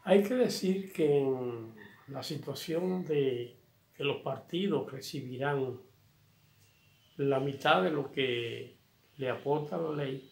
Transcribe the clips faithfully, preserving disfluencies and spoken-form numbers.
Hay que decir que en la situación de que los partidos recibirán la mitad de lo que le aporta la ley,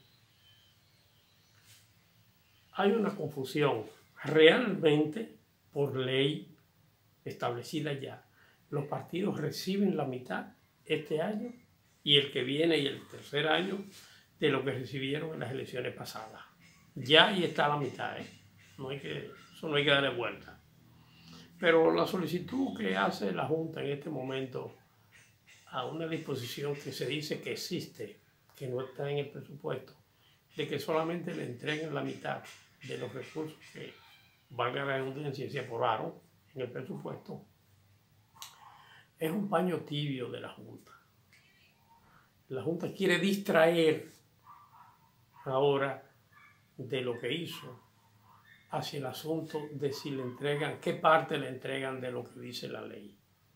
hay una confusión. Realmente, por ley establecida ya, los partidos reciben la mitad este año y el que viene y el tercer año de lo que recibieron en las elecciones pasadas. Ya ahí está la mitad, ¿eh? No hay que, eso no hay que darle vuelta. Pero la solicitud que hace la Junta en este momento a una disposición que se dice que existe, que no está en el presupuesto, de que solamente le entreguen la mitad de los recursos que, valga la redundancia, se aprobaron en el presupuesto, es un paño tibio de la Junta. La Junta quiere distraer ahora de lo que hizo hacia el asunto de si le entregan, qué parte le entregan de lo que dice la ley.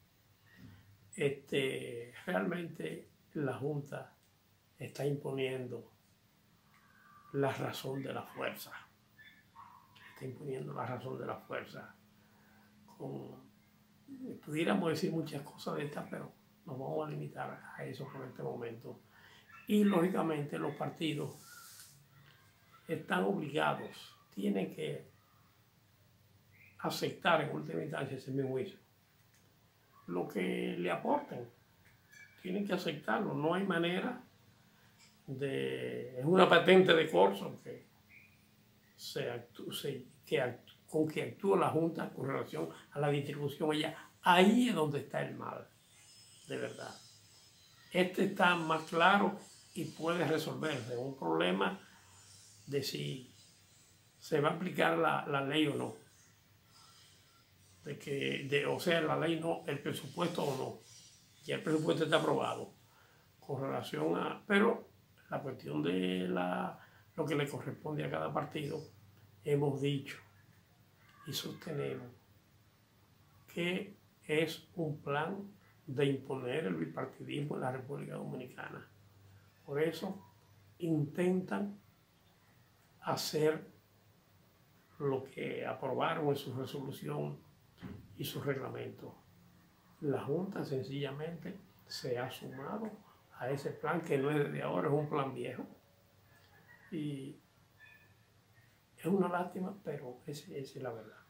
Este, realmente la Junta está imponiendo la razón de la fuerza. Está imponiendo la razón de la fuerza. Con, pudiéramos decir muchas cosas de estas, pero nos vamos a limitar a eso por este momento. Y lógicamente los partidos están obligados, tienen que aceptar en última instancia ese mismo juicio. Lo que le aporten, tienen que aceptarlo. No hay manera de... Es una patente de corso que se actú, se, que actú, con que actúa la Junta con relación a la distribución allá. Ahí es donde está el mal, de verdad. Este está más claro y puede resolverse. Un problema de si se va a aplicar la, la ley o no. De que, de, o sea, la ley no, el presupuesto o no. Ya el presupuesto está aprobado con relación a... Pero la cuestión de la, lo que le corresponde a cada partido, hemos dicho y sostenemos que es un plan de imponer el bipartidismo en la República Dominicana. Por eso intentan hacer lo que aprobaron en su resolución y su reglamento. La Junta sencillamente se ha sumado a ese plan que no es de ahora, es un plan viejo. Y es una lástima, pero esa es la verdad.